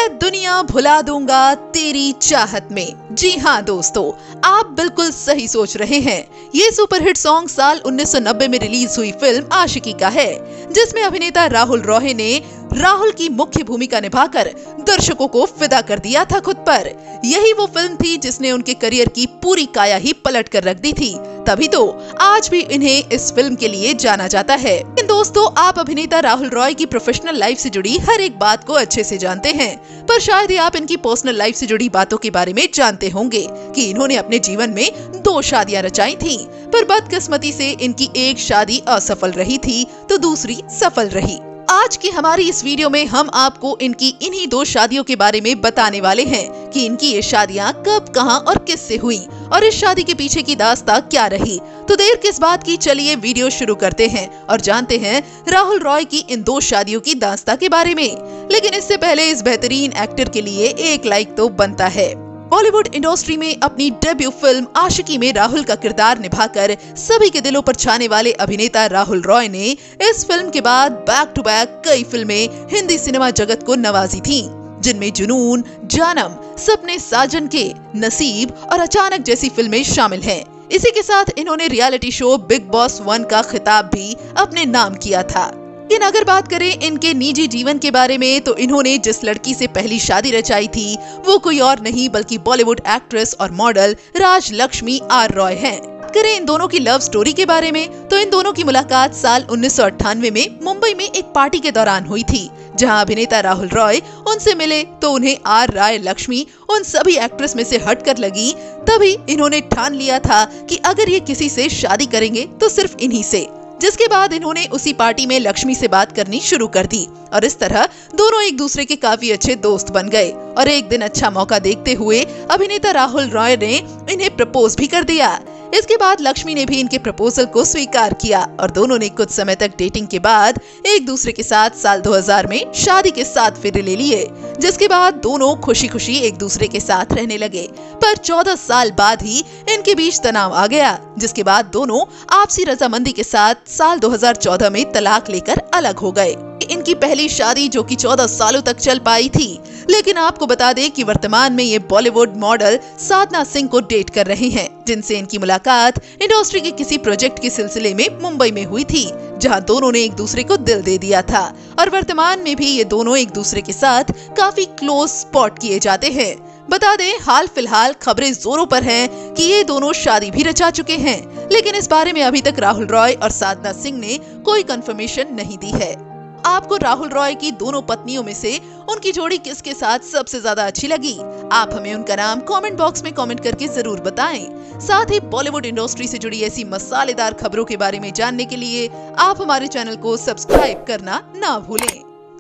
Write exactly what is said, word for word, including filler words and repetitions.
मैं दुनिया भुला दूंगा तेरी चाहत में। जी हाँ दोस्तों, आप बिल्कुल सही सोच रहे हैं। ये सुपरहिट सॉन्ग साल उन्नीस सौ नब्बे में रिलीज हुई फिल्म आशिकी का है, जिसमें अभिनेता राहुल रॉय ने राहुल की मुख्य भूमिका निभाकर दर्शकों को फिदा कर दिया था खुद पर। यही वो फिल्म थी जिसने उनके करियर की पूरी काया ही पलट कर रख दी थी। तभी तो आज भी इन्हें इस फिल्म के लिए जाना जाता है। लेकिन दोस्तों, आप अभिनेता राहुल रॉय की प्रोफेशनल लाइफ से जुड़ी हर एक बात को अच्छे से जानते हैं, पर शायद ही आप इनकी पर्सनल लाइफ से जुड़ी बातों के बारे में जानते होंगे कि इन्होंने अपने जीवन में दो शादियां रचाई थीं, पर बदकिस्मती से इनकी एक शादी असफल रही थी तो दूसरी सफल रही। आज की हमारी इस वीडियो में हम आपको इनकी इन्हीं दो शादियों के बारे में बताने वाले हैं कि इनकी ये शादियां कब, कहां और किससे हुई और इस शादी के पीछे की दास्तां क्या रही। तो देर किस बात की, चलिए वीडियो शुरू करते हैं और जानते हैं राहुल रॉय की इन दो शादियों की दास्तां के बारे में। लेकिन इससे पहले इस बेहतरीन एक्टर के लिए एक लाइक तो बनता है। बॉलीवुड इंडस्ट्री में अपनी डेब्यू फिल्म आशिकी में राहुल का किरदार निभाकर सभी के दिलों पर छाने वाले अभिनेता राहुल रॉय ने इस फिल्म के बाद बैक टू बैक कई फिल्में हिंदी सिनेमा जगत को नवाजी थीं, जिनमें जुनून, जानम, सपने साजन के, नसीब और अचानक जैसी फिल्में शामिल हैं। इसी के साथ इन्होंने reality show Bigg Boss one का खिताब भी अपने नाम किया था। लेकिन अगर बात करें इनके निजी जीवन के बारे में, तो इन्होंने जिस लड़की से पहली शादी रचाई थी वो कोई और नहीं बल्कि बॉलीवुड एक्ट्रेस और मॉडल राज लक्ष्मी आर रॉय हैं। करें इन दोनों की लव स्टोरी के बारे में, तो इन दोनों की मुलाकात साल उन्नीस सौ अट्ठानवे में मुंबई में एक पार्टी के दौरान हुई थी, जहां अभिनेता राहुल रॉय उनसे मिले तो उन्हें आर राय लक्ष्मी उन सभी एक्ट्रेस में से हटकर लगी। तभी इन्होंने ठान लिया था कि अगर ये किसी से शादी करेंगे तो सिर्फ इन्हीं से, जिसके बाद इन्होंने उसी पार्टी में लक्ष्मी से बात करनी शुरू कर दी और इस तरह दोनों एक दूसरे के काफी अच्छे दोस्त बन गए। और एक दिन अच्छा मौका देखते हुए अभिनेता राहुल रॉय ने इन्हें प्रपोज भी कर दिया। इसके बाद लक्ष्मी ने भी इनके प्रपोजल को स्वीकार किया और दोनों ने कुछ समय तक डेटिंग के बाद एक दूसरे के साथ साल दो हज़ार में शादी के साथ फेरे ले लिए, जिसके बाद दोनों खुशी खुशी एक दूसरे के साथ रहने लगे। पर चौदह साल बाद ही इनके बीच तनाव आ गया, जिसके बाद दोनों आपसी रजामंदी के साथ साल दो हज़ार चौदह में तलाक लेकर अलग हो गए। इनकी पहली शादी जो कि चौदह सालों तक चल पाई थी, लेकिन आपको बता दें कि वर्तमान में ये बॉलीवुड मॉडल साधना सिंह को डेट कर रहे हैं, जिनसे इनकी मुलाकात इंडस्ट्री के किसी प्रोजेक्ट के सिलसिले में मुंबई में हुई थी, जहां दोनों ने एक दूसरे को दिल दे दिया था। और वर्तमान में भी ये दोनों एक दूसरे के साथ काफी क्लोज स्पॉट किए जाते हैं। बता दें, हाल फिलहाल खबरें जोरों पर हैं कि ये दोनों शादी भी रचा चुके हैं, लेकिन इस बारे में अभी तक राहुल रॉय और साधना सिंह ने कोई कंफर्मेशन नहीं दी है। आपको राहुल रॉय की दोनों पत्नियों में से उनकी जोड़ी किसके साथ सबसे ज्यादा अच्छी लगी? आप हमें उनका नाम कमेंट बॉक्स में कमेंट करके जरूर बताएं। साथ ही बॉलीवुड इंडस्ट्री से जुड़ी ऐसी मसालेदार खबरों के बारे में जानने के लिए आप हमारे चैनल को सब्सक्राइब करना ना भूलें।